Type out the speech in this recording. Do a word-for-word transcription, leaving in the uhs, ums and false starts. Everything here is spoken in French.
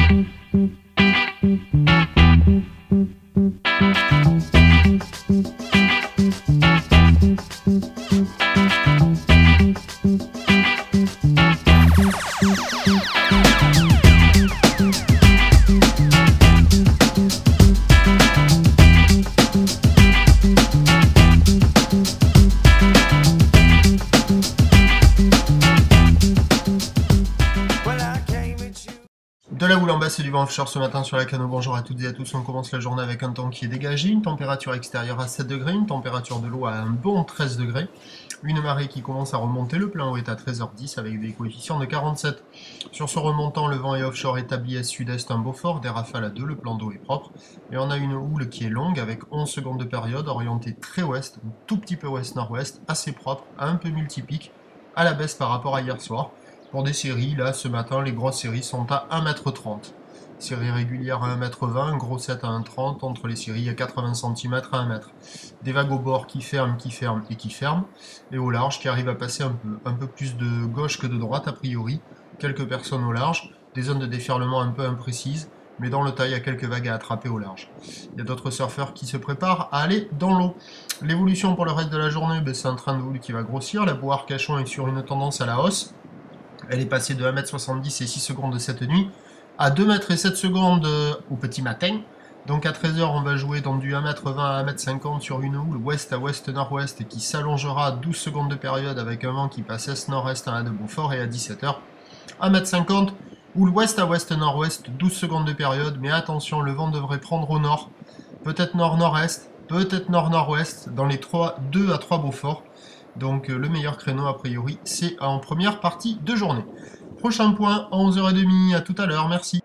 De la houle en basse et du vent offshore ce matin sur la Cano. Bonjour à toutes et à tous. On commence la journée avec un temps qui est dégagé, une température extérieure à sept degrés, une température de l'eau à un bon treize degrés, une marée qui commence à remonter. Le plein eau est à treize heures dix avec des coefficients de quarante-sept. Sur ce remontant, le vent est offshore établi à sud-est, un beau fort, des rafales à deux, le plan d'eau est propre. Et on a une houle qui est longue avec onze secondes de période, orientée très ouest, un tout petit peu ouest-nord-ouest, assez propre, un peu multipique, à la baisse par rapport à hier soir. Pour des séries, là, ce matin, les grosses séries sont à un mètre trente. Série régulière à un mètre vingt, gros sept à un mètre trente, entre les séries à quatre-vingts centimètres à un mètre. Des vagues au bord qui ferment, qui ferment et qui ferment. Et au large, qui arrivent à passer un peu, un peu plus de gauche que de droite, a priori. Quelques personnes au large, des zones de déferlement un peu imprécises, mais dans le tas, il y a quelques vagues à attraper au large. Il y a d'autres surfeurs qui se préparent à aller dans l'eau. L'évolution pour le reste de la journée, ben, c'est un train de houle qui va grossir. La boue Arcachon est sur une tendance à la hausse. Elle est passée de un mètre soixante-dix et six secondes cette nuit à deux mètres et sept secondes au petit matin. Donc à treize heures, on va jouer dans du un mètre vingt à un mètre cinquante sur une houle ouest à ouest-nord-ouest qui s'allongera à douze secondes de période avec un vent qui passe est-nord-est à de Beaufort. Et à dix-sept heures, un mètre cinquante, houle ouest à ouest-nord-ouest, douze secondes de période. Mais attention, le vent devrait prendre au nord, peut-être nord-nord-est, peut-être nord-nord-ouest, dans les deux à trois Beaufort. Donc le meilleur créneau a priori c'est en première partie de journée. Prochain point à onze heures trente, à tout à l'heure, merci.